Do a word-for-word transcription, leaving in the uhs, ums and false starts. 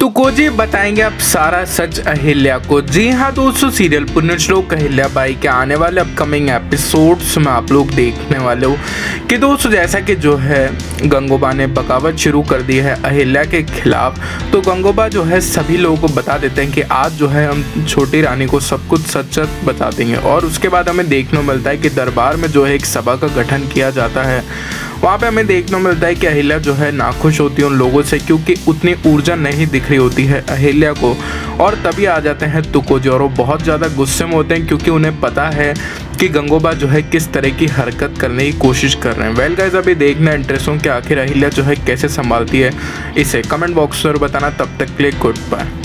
तो कोजी बताएंगे अब सारा सच अहिल्या को। जी हाँ दोस्तों, सीरियल पुण्यश्लोक अहिल्या बाई के आने वाले अपकमिंग एपिसोड्स में आप लोग देखने वाले हो कि दोस्तों जैसा कि जो है गंगोबा ने बगावत शुरू कर दी है अहिल्या के खिलाफ। तो गंगोबा जो है सभी लोगों को बता देते हैं कि आज जो है हम छोटी रानी को सब कुछ सच सच बता देंगे। और उसके बाद हमें देखने को मिलता है कि दरबार में जो है एक सभा का गठन किया जाता है। वहाँ पे हमें देखने को मिलता है कि अहिल्या जो है नाखुश होती है उन लोगों से, क्योंकि उतनी ऊर्जा नहीं दिख रही होती है अहिल्या को। और तभी आ जाते हैं तुकोजी और वो बहुत ज़्यादा गुस्से में होते हैं, क्योंकि उन्हें पता है कि गंगोबा जो है किस तरह की हरकत करने की कोशिश कर रहे हैं। वेल गाइस, अभी देखना इंटरेस्टिंग कि आखिर अहिल्या जो है कैसे संभालती है इसे। कमेंट बॉक्स में बताना। तब तक के लिए गुड बाय।